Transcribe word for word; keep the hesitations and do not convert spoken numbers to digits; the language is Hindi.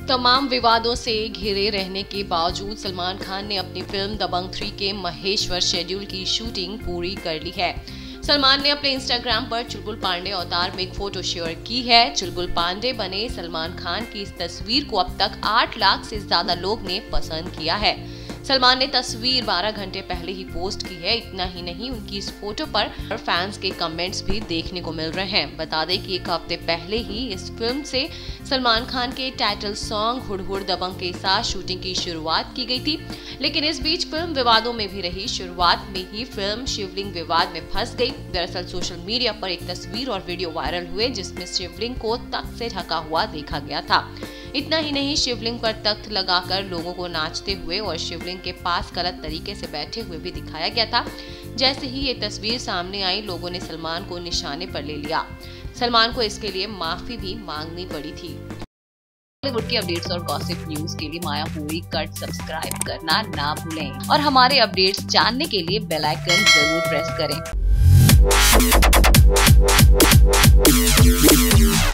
तमाम विवादों से घिरे रहने के बावजूद सलमान खान ने अपनी फिल्म दबंग थ्री के महेश्वर शेड्यूल की शूटिंग पूरी कर ली है। सलमान ने अपने इंस्टाग्राम पर चुलबुल पांडे अवतार में एक फोटो शेयर की है। चुलबुल पांडे बने सलमान खान की इस तस्वीर को अब तक आठ लाख से ज्यादा लोग ने पसंद किया है। सलमान ने तस्वीर बारह घंटे पहले ही पोस्ट की है। इतना ही नहीं, उनकी इस फोटो पर फैंस के कमेंट्स भी देखने को मिल रहे हैं। बता दें कि एक हफ्ते पहले ही इस फिल्म से सलमान खान के टाइटल सॉन्ग हुड़ हुड़ दबंग के साथ शूटिंग की शुरुआत की गई थी, लेकिन इस बीच फिल्म विवादों में भी रही। शुरुआत में ही फिल्म शिवलिंग विवाद में फंस गई। दरअसल सोशल मीडिया पर एक तस्वीर और वीडियो वायरल हुए जिसमें शिवलिंग को तख्त से ढका हुआ देखा गया था। इतना ही नहीं, शिवलिंग पर तख्त लगाकर लोगों को नाचते हुए और शिवलिंग के पास गलत तरीके से बैठे हुए भी दिखाया गया था। जैसे ही ये तस्वीर सामने आई, लोगों ने सलमान को निशाने पर ले लिया। सलमान को इसके लिए माफी भी मांगनी पड़ी थी। बॉलीवुड की अपडेट्स और गॉसिप न्यूज के लिए माया पूरी कट सब्सक्राइब करना ना भूलें और हमारे अपडेट्स जानने के लिए बेल आइकन जरूर प्रेस करें।